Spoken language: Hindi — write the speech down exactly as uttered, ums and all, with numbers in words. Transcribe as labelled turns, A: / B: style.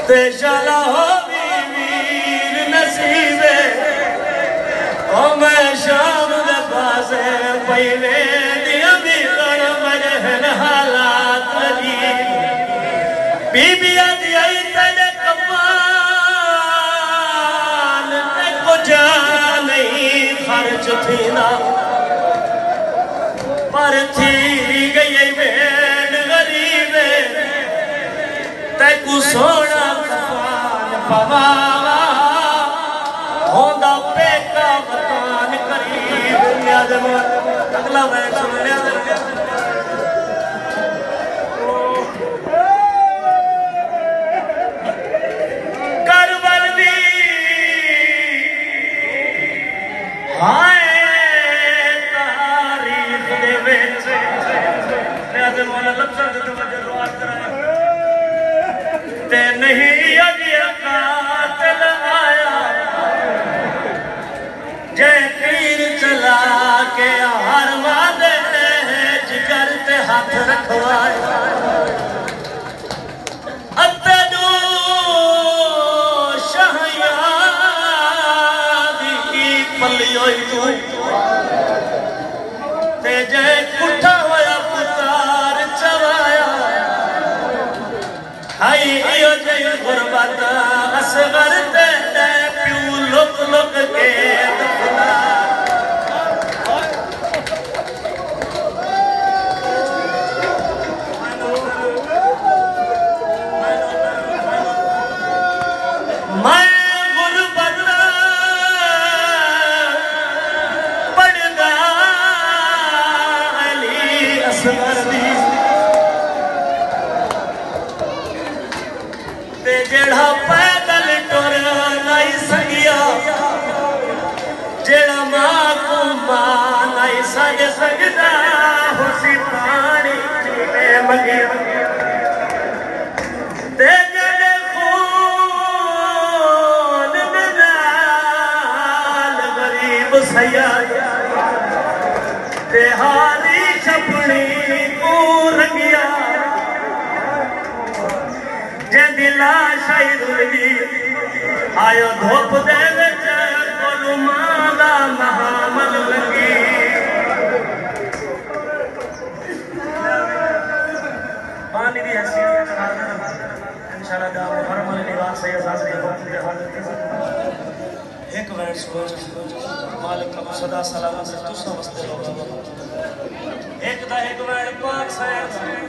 A: ते शाला हो वीर नसीबे ओ मैं शाम दे पासे पईवे दिया दी कण मरहन हालात अजीब बीबिया दी आई तेरे कपाल ते कुछ नहीं खर्च थी ना पर थी गई भेड़ गरीब तैकू सोना कफान पवावा होंदा पेका मकान करीब नियाज़म अगला बैठ सुन लिया करबल दी हाय ते नहीं अभी कातिल आया जय तीर चला के हर मादे जिगर ते हाथ रखवाया अते दो शहयादी की पली होई तू ते जय कुठा होया पुतार चवाया हाई इयो जय गुरबत असगर ते प्यू लुक लुक के दफना मैं गुरबत पढ़दा अली असगर दी ते जेड़ा पैदल टुर नहीं सकिया जेड़ा मां को मां नहीं सज सकदा हुसी पानी में मंगिया ते जेड़े खून नाल गरीब सया ते हारी छपनी को रंगिया दिला शाही रुलगी आयो धोप दे विच कोलू मां दा महामल लगी पानी दी हसीन इंशाल्लाह दा फरमान निवास सही हाजिर होते हाजिर एक वैन सोच मालिक का सदा सलामत से तुसा वस्ते एक दा एक वैन पाक साया